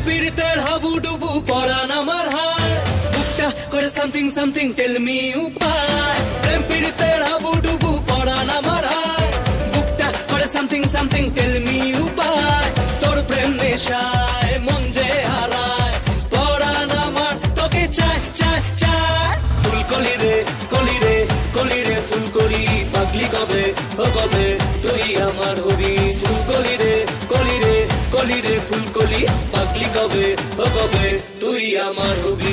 পীড়িতের হাবুডুবু পরান আমার হায় বুকটা করে সামথিং সামথিং টেল মি উপায় প্রেম পীড়িতের হাবুডুবু পরান আমার হায় বুকটা করে সামথিং সামথিং টেল মি উপায় তোর প্রেম নেশায় মন যে হারায় পরান আমার তোকে চায় চায় চায় ফুলকলি রে কলি রে কলি রে ফুলকলি পাগলি কবে ও কবে তুই আমার হবি ফুলকলি রে কলি রে কলি রে ফুলকলি পাগলি কবে ও কবে তুই আমার হবি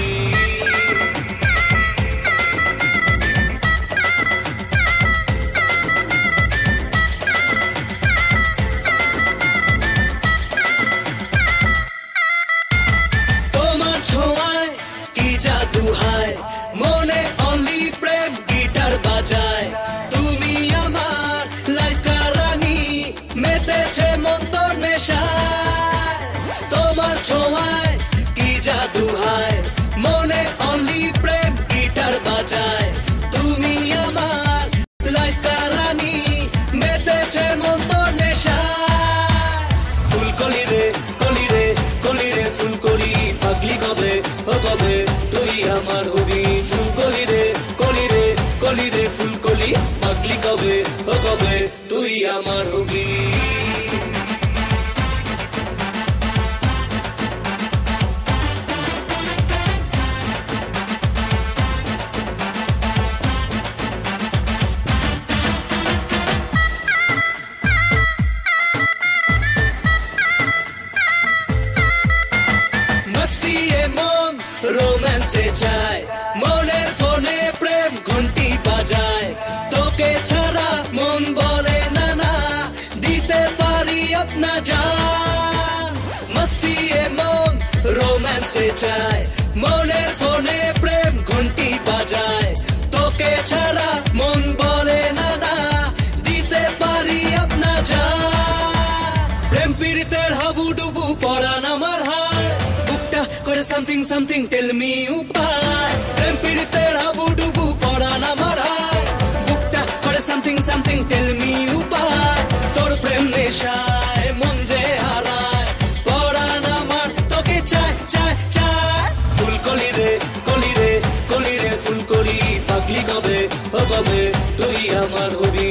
তোমার ছোঁয়ায় কি জাদু হায় মনে অনলি প্রেম গিটার বাজায় তুমি আমার লাইফ কারানি মেতেছে মন তোর নেশায় তোমার ছোঁয়ায় কি জাদু হায় মনে অনলি প্রেম গিটার বাজায় তুমি আমার লাইফ কারানি মেতেছে মন তোর নেশায় ফুলকলি রে কলি রে কলি রে ফুলকলি পাগলি কবে ও কবে তুই আমার হবি ফুলকলি রে কলি রে কলি রে ফুলকলি পাগলি কবে ও কবে তুই আমার হবি मस्ती मन रोमांस चाय मनेर फोने प्रेम घंटी बाजाय तोके छाड़ा मन बोले ना ना दीते पारी अपना जान मस्ती मन रोमांस चाय मनेर फोने प्रेम घंटी बाजाय तोके छाड़ा मन बोले ना ना दीते पारी अपना जान प्रेम पीड़ितेर हाबुडुबु परान আমার হায় করে সামথিং সামথিং টেল মি উপায় প্রেম পীড়িতের হাবুডুবু পরান আমার হায় বুকটা করে সামথিং সামথিং টেল মি উপায় তোর প্রেম নেশায় মন যে হারায় পরান আমার তোকে চায় চায় চায় ফুলকলি রে কলি রে কলি রে ফুলকলি পাগলি কবে ও কবে তুই আমার হবি